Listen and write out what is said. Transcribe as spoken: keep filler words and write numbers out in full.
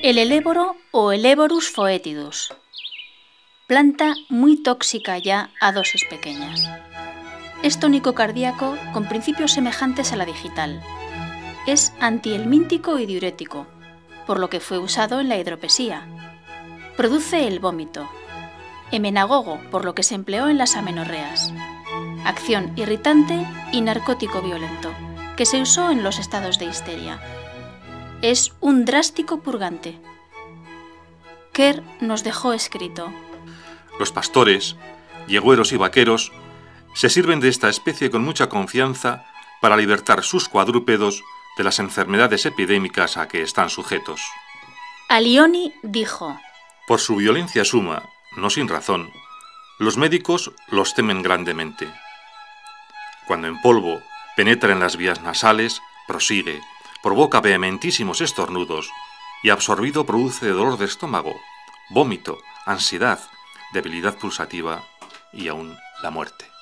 El eléboro o Eleborus foetidus. Planta muy tóxica ya a dosis pequeñas. Es tónico cardíaco con principios semejantes a la digital. Es antihelmíntico y diurético, por lo que fue usado en la hidropesía. Produce el vómito. Emenagogo, por lo que se empleó en las amenorreas. Acción irritante y narcótico violento, que se usó en los estados de histeria. Es un drástico purgante. Kerr nos dejó escrito: los pastores, yegüeros y vaqueros se sirven de esta especie con mucha confianza para libertar sus cuadrúpedos de las enfermedades epidémicas a que están sujetos. Alioni dijo: por su violencia suma, no sin razón, los médicos los temen grandemente. Cuando en polvo penetra en las vías nasales, prosigue, provoca vehementísimos estornudos y absorbido produce dolor de estómago, vómito, ansiedad, debilidad pulsativa y aún la muerte.